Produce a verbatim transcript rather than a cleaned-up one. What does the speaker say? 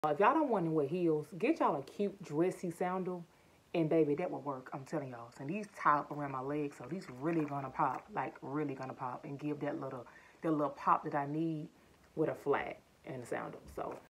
If y'all don't want to wear heels, get y'all a cute dressy sandal. And baby, that will work. I'm telling y'all. And these tie up around my legs, so these really gonna pop, like really gonna pop, and give that little, that little pop that I need with a flat and a sandal. So